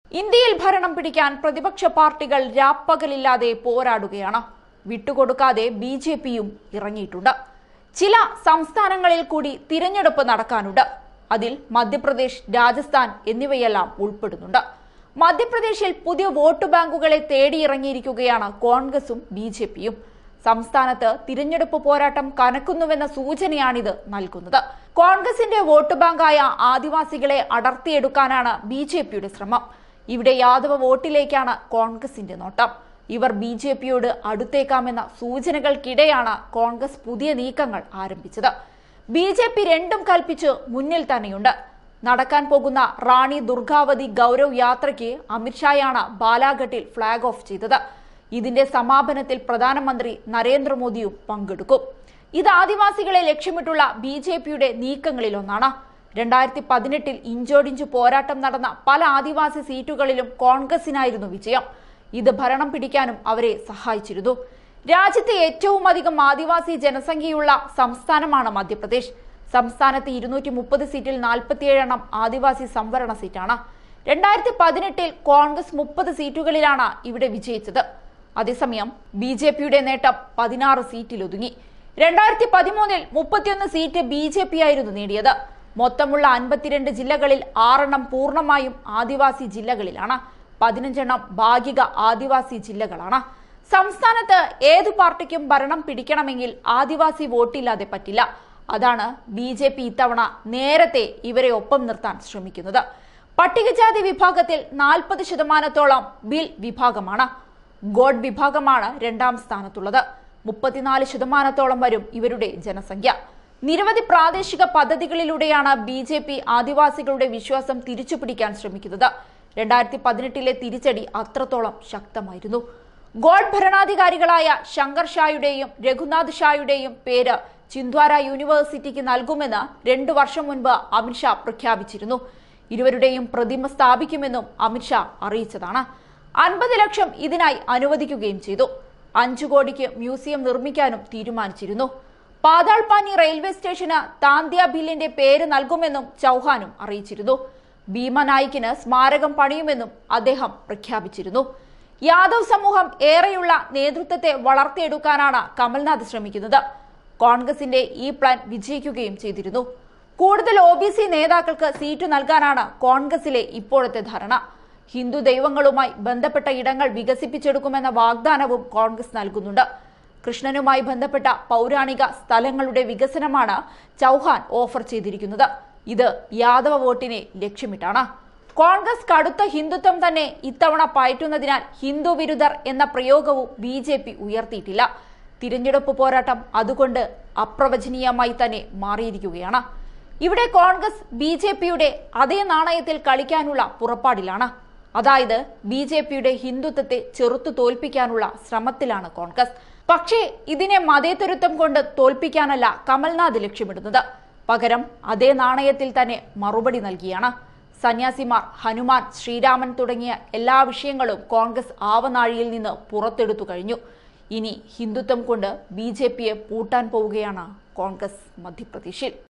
ഇന്ത്യയിൽ ഭരണം പിടിക്കാൻ പ്രതിപക്ഷ പാർട്ടികൾ രാപ്പകലില്ലാതെ പോരാടുകയാണ്. വിട്ടുകൊടുക്കാതെ ബിജെപിയും ഇറങ്ങിയിട്ടുണ്ട്. ചില സംസ്ഥാനങ്ങളിൽ കൂടി തിരഞ്ഞെടുപ്പ് നടക്കാനുണ്ട്. അതിൽ മധ്യപ്രദേശ്, രാജസ്ഥാൻ എന്നിവയെല്ലാം ഉൾപ്പെടുന്നുണ്ട്. മധ്യപ്രദേശിൽ പുതിയ വോട്ട് ബാങ്കുകളെ തേടിയിറങ്ങിയിരിക്കുകയാണ് കോൺഗ്രസും ബിജെപിയും. സംസ്ഥാനത്ത് തിരഞ്ഞെടുപ്പ് പോരാട്ടം കനക്കുന്നുവെന്ന സൂചനയാണിത് നൽകുന്നത്. കോൺഗ്രസിന്റെ വോട്ട് ബാങ്കായ ആദിവാസികളെ അടർത്തിയെടുക്കാനാണ് ബിജെപിയുടെ ശ്രമം. ഇവിടെ യാദവ വോട്ടിലേക്കാണ് കോൺഗ്രസിന്റെ നോട്ടം. ഇവർ ബിജെപിയോട് അടുത്തേക്കാമെന്ന സൂചനകൾക്കിടെയാണ് കോൺഗ്രസ് പുതിയ നീക്കങ്ങൾ ആരംഭിച്ചത്. ബിജെപി രണ്ടും കൽപ്പിച്ച് മുന്നിൽ തന്നെയുണ്ട്. നടക്കാൻ പോകുന്ന റാണി ദുർഗാവതി ഗൗരവ് യാത്രയ്ക്ക് അമിത്ഷായാണ് ബാലാഘട്ടിൽ ഫ്ളാഗ് ഓഫ് ചെയ്തത്. ഇതിന്റെ സമാപനത്തിൽ പ്രധാനമന്ത്രി നരേന്ദ്രമോദിയും പങ്കെടുക്കും. ഇത് ആദിവാസികളെ ലക്ഷ്യമിട്ടുള്ള ബിജെപിയുടെ നീക്കങ്ങളിലൊന്നാണ്. 2018 ഇഞ്ചോടിഞ്ച് പോരാട്ടം നടന്ന പല ആദിവാസി സീറ്റുകളിലും കോൺഗ്രസിനായിരുന്നു വിജയം. ഇത് ഭരണം പിടിക്കാനും അവരെ സഹായിച്ചിരുന്നു. രാജ്യത്തെ ഏറ്റവും അധികം ആദിവാസി ജനസംഖ്യയുള്ള സംസ്ഥാനമാണ് മധ്യപ്രദേശ്. സംസ്ഥാനത്ത് 230 സീറ്റിൽ 47 ആദിവാസി സംവരണ സീറ്റാണ്. 2018 കോൺഗ്രസ് 30 സീറ്റുകളിലാണ് ഇവിടെ വിജയിച്ചത്. അതേസമയം ബിജെപിയുടെ നേട്ടം 16 സീറ്റിലൊതുങ്ങി. 2013 31 സീറ്റ് ബിജെപി ആയിരുന്നു നേടിയത്. മൊത്തമുള്ള 52 ജില്ലകളിൽ 6 പൂർണ്ണമായും ആദിവാസി ജില്ലകളിലാണ്. 15 ഭാഗിക ആദിവാസി ജില്ലകളാണ്. സംസ്ഥാനത്ത് ഏതു പാർട്ടിക്കും ഭരണം പിടിക്കണമെങ്കിൽ ആദിവാസി വോട്ടില്ലാതെ പറ്റില്ല. അതാണ് ബിജെപി ഇത്തവണ നേരത്തെ ഇവരെ ഒപ്പം നിർത്താൻ ശ്രമിക്കുന്നത്. പട്ടികജാതി വിഭാഗത്തിൽ 40% ബിൽ വിഭാഗമാണ്. ഗോഡ് വിഭാഗമാണ് 2ാം സ്ഥാനത്തുള്ളത്. 34% വരും ഇവരുടെ ജനസംഖ്യ. നിരവധി പ്രാദേശിക പദ്ധതികളിലൂടെയാണ് ബിജെപി ആദിവാസികളുടെ വിശ്വാസം തിരിച്ചുപിടിക്കാൻ ശ്രമിക്കുന്നത്. 2018 തിരിച്ചടി അത്രത്തോളം ശക്തമായിരുന്നു. ഗോഡ് ഭരണാധികാരികളായ ശങ്കർ ഷായുടെയും രഘുനാഥ് ഷായുടെയും പേര് ചിന്ദ്വാര യൂണിവേഴ്സിറ്റിക്ക് നൽകുമെന്ന് 2 വർഷം മുൻപ് അമിത്ഷാ പ്രഖ്യാപിച്ചിരുന്നു. ഇരുവരുടെയും പ്രതിമ സ്ഥാപിക്കുമെന്നും അമിത്ഷാ അറിയിച്ചതാണ്. 50 ലക്ഷം ഇതിനായി അനുവദിക്കുകയും ചെയ്തു. 5 കോടിക്ക് മ്യൂസിയം നിർമ്മിക്കാനും തീരുമാനിച്ചിരുന്നു. പാതാൾപാനി റെയിൽവേ സ്റ്റേഷന് താന്ത്യ ബില്ലിന്റെ പേര് നൽകുമെന്നും ചൗഹാനും അറിയിച്ചിരുന്നു. ഭീമനായിക്കിന് സ്മാരകം പണിയുമെന്നും അദ്ദേഹം പ്രഖ്യാപിച്ചിരുന്നു. യാദവ് സമൂഹം ഏറെയുള്ള നേതൃത്വത്തെ വളർത്തിയെടുക്കാനാണ് കമൽനാഥ് ശ്രമിക്കുന്നത്. കോൺഗ്രസിന്റെ ഈ പ്ലാൻ വിജയിക്കുകയും ചെയ്തിരുന്നു. കൂടുതൽ OBC നേതാക്കൾക്ക് സീറ്റ് നൽകാനാണ് കോൺഗ്രസിലെ ഇപ്പോഴത്തെ ധാരണ. ഹിന്ദു ദൈവങ്ങളുമായി ബന്ധപ്പെട്ട ഇടങ്ങൾ വികസിപ്പിച്ചെടുക്കുമെന്ന വാഗ്ദാനവും കോൺഗ്രസ് നൽകുന്നുണ്ട്. കൃഷ്ണനുമായി ബന്ധപ്പെട്ട പൗരാണിക സ്ഥലങ്ങളുടെ വികസനമാണ് ചൗഹാൻ ഓഫർ ചെയ്തിരിക്കുന്നത്. ഇത് യാദവ വോട്ടിനെ ലക്ഷ്യമിട്ടാണ്. കോൺഗ്രസ് കടുത്ത ഹിന്ദുത്വം തന്നെ ഇത്തവണ പയറ്റുന്നതിനാൽ ഹിന്ദു വിരുദ്ധർ എന്ന പ്രയോഗവും ബിജെപി ഉയർത്തിയിട്ടില്ല. തിരഞ്ഞെടുപ്പ് പോരാട്ടം അതുകൊണ്ട് അപ്രവചനീയമായി തന്നെ മാറിയിരിക്കുകയാണ്. ഇവിടെ കോൺഗ്രസ് ബിജെപിയുടെ അതേ നാണയത്തിൽ കളിക്കാനുള്ള പുറപ്പാടിലാണ്. അതായത് ബിജെപിയുടെ ഹിന്ദുത്വത്തെ ചെറുത്തു തോൽപ്പിക്കാനുള്ള ശ്രമത്തിലാണ് കോൺഗ്രസ്. പക്ഷേ ഇതിനെ മതേതരത്വം കൊണ്ട് തോൽപ്പിക്കാനല്ല കമൽനാഥ് ലക്ഷ്യമിടുന്നത്. പകരം അതേ നാണയത്തിൽ തന്നെ മറുപടി നൽകിയാണ്. സന്യാസിമാർ, ഹനുമാൻ, ശ്രീരാമൻ തുടങ്ങിയ എല്ലാ വിഷയങ്ങളും കോൺഗ്രസ് ആവനാഴിയിൽ നിന്ന് പുറത്തെടുത്തു കഴിഞ്ഞു. ഇനി ഹിന്ദുത്വം കൊണ്ട് ബിജെപിയെ പൂട്ടാൻ പോവുകയാണ് കോൺഗ്രസ് മധ്യപ്രദേശിൽ.